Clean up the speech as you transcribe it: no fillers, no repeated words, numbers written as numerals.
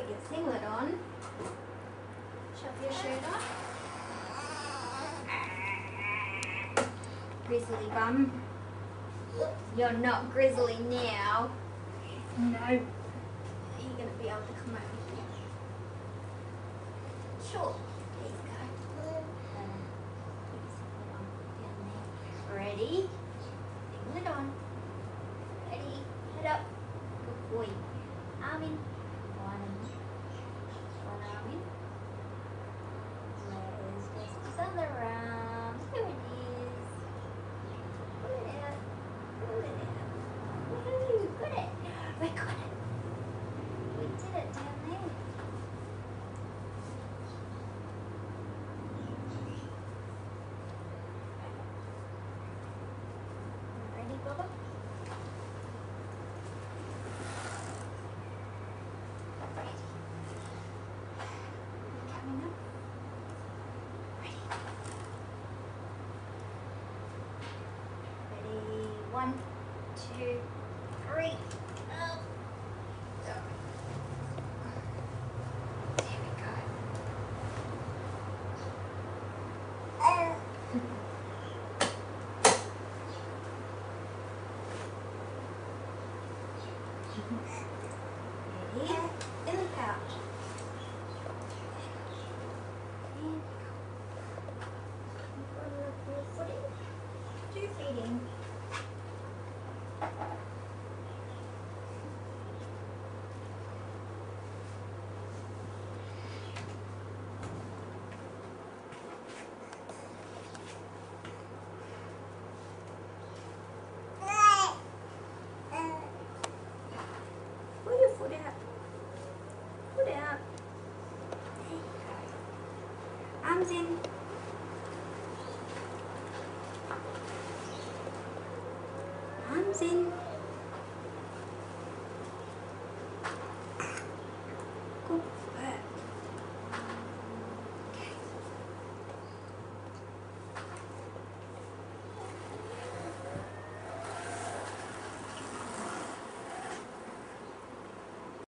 Put your singlet on. Shove your shirt on. Grizzly bum. You're not grizzly now. No. Are you going to be able to come over here? Sure. There you go. Put your singlet on down there. Ready? Singlet on. Ready? Head up. Good boy. Arm in. One arm in. Where's Jasper's other arm? Here it is. Pull it out. Pull it out. Woohoo! Got it. We got it. We did it down there. Ready, Bubba? Ready. Coming up. Ready. Ready. 1, 2, 3. Oh. Sorry. There we go. Ready? In the pouch. And put a little foot in. 2 feet in. Pull your foot out. Foot out. There you go. Arms in. Arms in.